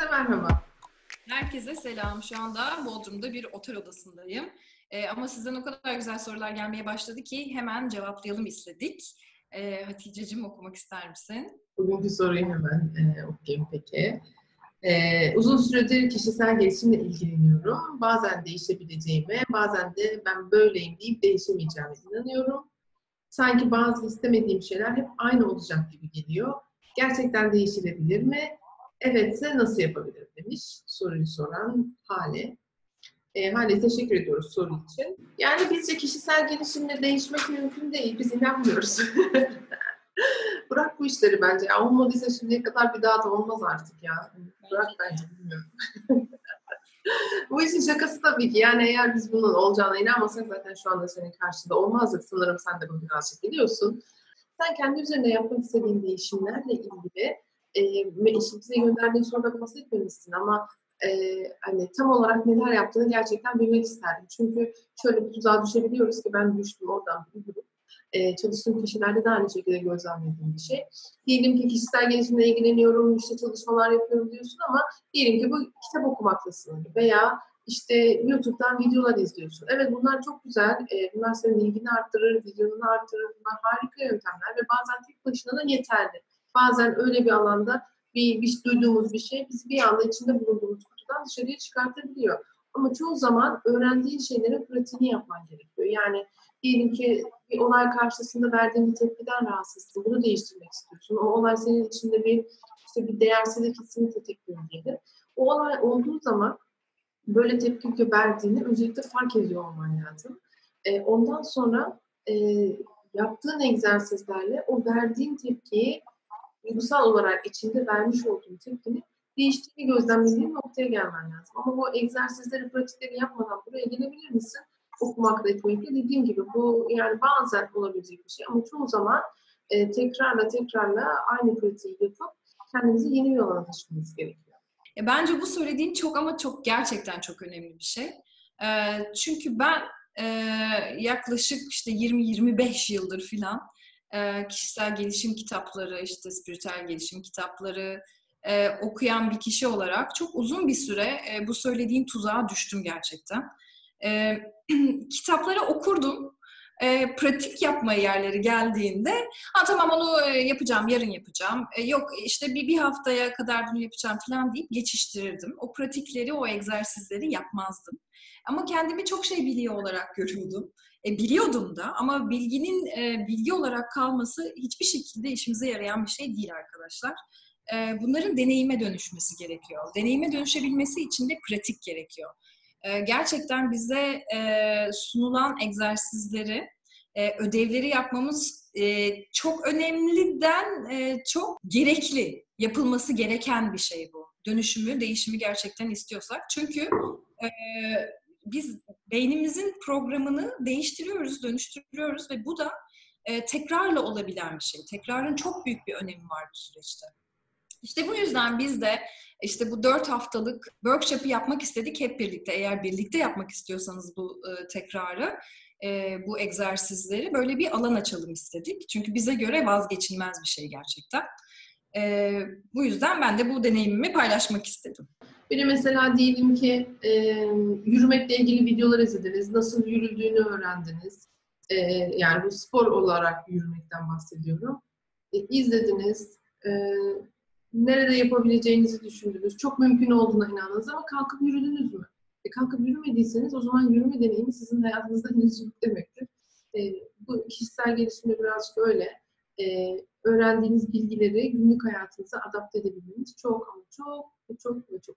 merhaba. Herkese selam. Şu anda Bodrum'da bir otel odasındayım. Ama sizden o kadar güzel sorular gelmeye başladı ki hemen cevaplayalım istedik. Hatice'cim okumak ister misin? Bugünkü soruyu hemen okuyayım peki. Uzun süredir kişisel gelişimle ilgileniyorum. Bazen değişebileceğime, bazen de ben böyleyim deyip değişemeyeceğime inanıyorum. Sanki bazı istemediğim şeyler hep aynı olacak gibi geliyor. Gerçekten değişilebilir mi? Evetse nasıl yapabilirim demiş soruyu soran Hale. Hale teşekkür ediyoruz soru için. Yani bizce kişisel gelişimle değişmek mümkün değil. Biz inanmıyoruz. Bırak bu işleri bence. Ya olmadıysa şimdiye kadar bir daha da olmaz artık ya. Bırak bence, bilmiyorum. Bu işin şakası tabii ki. Yani eğer biz bunun olacağına inanmasak zaten şu anda senin karşında olmazdık. Sanırım sen de bunu birazcık biliyorsun. Sen kendi üzerinde yapmak istediğin değişimlerle ilgili ve bize gönderdiğin soruda bahsetmemişsin ama hani tam olarak neler yaptığını gerçekten bilmek isterdim. Çünkü şöyle bir tuzağa düşebiliyoruz ki ben düştüm oradan biliyorum. Çalıştığım kişilerde de aynı şekilde gözlemlediğim bir şey. Diyelim ki kişisel gelişimle ilgileniyorum, işte çalışmalar yapıyorum diyorsun ama diyelim ki bu kitap okumakla sınırlı veya işte YouTube'dan videolar izliyorsun. Evet bunlar çok güzel. Bunlar senin ilgini arttırır, vizyonunu arttırır. Bunlar harika yöntemler ve bazen tek başına da yeterli. Bazen öyle bir alanda bir duyduğumuz bir şey bizi bir anda içinde bulunduğumuz kutudan dışarıya çıkartabiliyor. Ama çoğu zaman öğrendiğin şeylerin pratiğini yapman gerekiyor. Yani diyelim ki bir olay karşısında verdiğin bir tepkiden rahatsızsın. Bunu değiştirmek istiyorsun. O olay senin içinde bir değersizlik hissini tetikliyor diyelim. O olay olduğu zaman böyle tepki verdiğini öncelikle fark ediyor olman lazım. Ondan sonra yaptığın egzersizlerle o verdiğin tepkiyi duygusal olarak içinde vermiş olduğun tepkinin değiştiğini gözlemlediğin noktaya gelmen lazım. Ama bu egzersizleri, pratikleri yapmadan buraya gelebilir misin? Okumakla, etmekle dediğim gibi bu yani bazen olabilecek bir şey ama çoğu zaman tekrarla aynı pratiği yapıp kendimizi yeni bir alana taşımamız gerekiyor. Bence bu söylediğin çok ama çok gerçekten çok önemli bir şey. Çünkü ben yaklaşık işte 20-25 yıldır filan kişisel gelişim kitapları, işte spiritüel gelişim kitapları okuyan bir kişi olarak çok uzun bir süre bu söylediğin tuzağa düştüm gerçekten. Kitapları okurdum. Pratik yapma yerleri geldiğinde tamam onu yapacağım, yarın yapacağım. Yok işte bir haftaya kadar bunu yapacağım falan deyip geçiştirirdim. O pratikleri, o egzersizleri yapmazdım. Ama kendimi çok şey biliyor olarak görüyordum. Biliyordum da ama bilginin bilgi olarak kalması hiçbir şekilde işimize yarayan bir şey değil arkadaşlar. Bunların deneyime dönüşmesi gerekiyor. Deneyime dönüşebilmesi için de pratik gerekiyor. Gerçekten bize sunulan egzersizleri, ödevleri yapmamız çok önemliden çok gerekli, yapılması gereken bir şey bu. Dönüşümü, değişimi gerçekten istiyorsak. Çünkü biz beynimizin programını değiştiriyoruz, dönüştürüyoruz ve bu da tekrarla olabilen bir şey. Tekrarın çok büyük bir önemi var bu süreçte. İşte bu yüzden biz de işte bu 4 haftalık workshop'ı yapmak istedik hep birlikte. Eğer birlikte yapmak istiyorsanız bu tekrarı, bu egzersizleri böyle bir alan açalım istedik. Çünkü bize göre vazgeçilmez bir şey gerçekten. Bu yüzden ben de bu deneyimimi paylaşmak istedim. Bir de mesela diyelim ki yürümekle ilgili videolar izlediniz, nasıl yürüldüğünü öğrendiniz. Yani bu spor olarak yürümekten bahsediyorum. İzlediniz, nerede yapabileceğinizi düşündünüz, çok mümkün olduğuna inandınız ama kalkıp yürüdünüz mü? Kalkıp yürümediyseniz o zaman yürüme deneyimi sizin hayatınızda henüz yok demektir. Bu kişisel gelişimde birazcık öyle. Öğrendiğiniz bilgileri günlük hayatınıza adapte edebilmeniz çok ama çok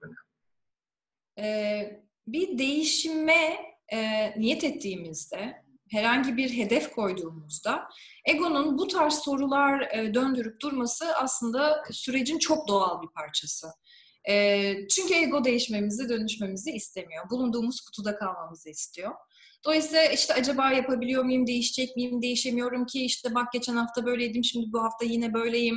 önemli. Bir değişime niyet ettiğimizde, herhangi bir hedef koyduğumuzda egonun bu tarz sorular döndürüp durması aslında sürecin çok doğal bir parçası. Çünkü ego değişmemizi, dönüşmemizi istemiyor. Bulunduğumuz kutuda kalmamızı istiyor. Dolayısıyla işte acaba yapabiliyor muyum, değişecek miyim, değişemiyorum ki, işte bak geçen hafta böyleydim, şimdi bu hafta yine böyleyim.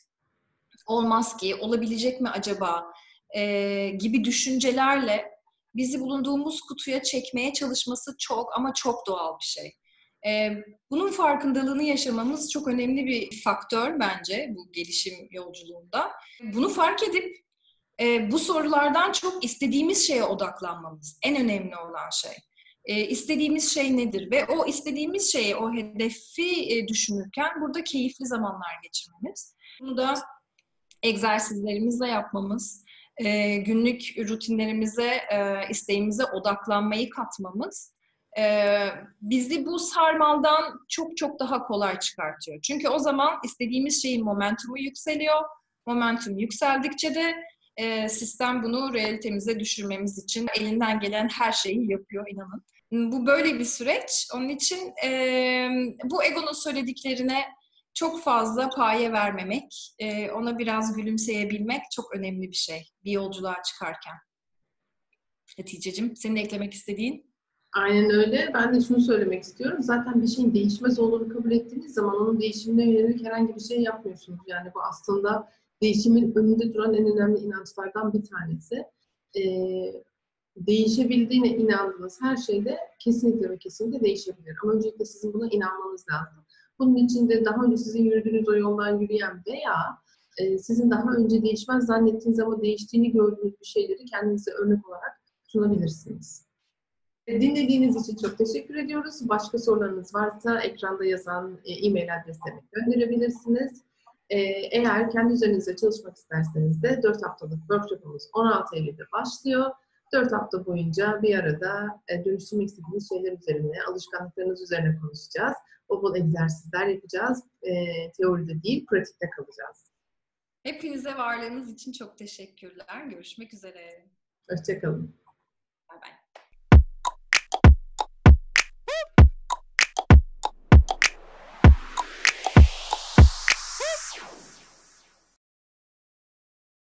Olmaz ki, olabilecek mi acaba gibi düşüncelerle bizi bulunduğumuz kutuya çekmeye çalışması çok ama çok doğal bir şey. Bunun farkındalığını yaşamamız çok önemli bir faktör bence bu gelişim yolculuğunda. Bunu fark edip Bu sorulardan çok istediğimiz şeye odaklanmamız en önemli olan şey. İstediğimiz şey nedir? Ve o istediğimiz şeyi, o hedefi düşünürken burada keyifli zamanlar geçirmemiz. Bunu da egzersizlerimizle yapmamız, günlük rutinlerimize, isteğimize odaklanmayı katmamız bizi bu sarmaldan çok çok daha kolay çıkartıyor. Çünkü o zaman istediğimiz şeyin momentumu yükseliyor. Momentum yükseldikçe de sistem bunu realitemize düşürmemiz için elinden gelen her şeyi yapıyor, inanın. Bu böyle bir süreç. Onun için bu egonun söylediklerine çok fazla paye vermemek, ona biraz gülümseyebilmek çok önemli bir şey bir yolculuğa çıkarken. Hatice'cim, senin eklemek istediğin? Aynen öyle. Ben de şunu söylemek istiyorum. Zaten bir şeyin değişmez olduğunu kabul ettiğiniz zaman onun değişimine yönelik herhangi bir şey yapmıyorsunuz. Yani bu aslında değişimin önünde duran en önemli inançlardan bir tanesi. Değişebildiğine inandığınız her şeyde kesinlikle ve kesinlikle değişebilir. Ama öncelikle sizin buna inanmanız lazım. Bunun için de daha önce sizin yürüdüğünüz o yoldan yürüyen veya sizin daha önce değişmez zannettiğiniz ama değiştiğini gördüğünüz bir şeyleri kendinize örnek olarak sunabilirsiniz. Dinlediğiniz için çok teşekkür ediyoruz. Başka sorularınız varsa ekranda yazan e-mail adreslerine gönderebilirsiniz. Eğer kendi üzerinizde çalışmak isterseniz de 4 haftalık workshopumuz 16 Eylül'de başlıyor. 4 hafta boyunca bir arada dönüştürmek istediğiniz şeyler üzerine, alışkanlıklarınız üzerine konuşacağız. Bol egzersizler yapacağız. Teoride değil, pratikte kalacağız. Hepinize varlığınız için çok teşekkürler. Görüşmek üzere. Hoşça kalın. Bay bay.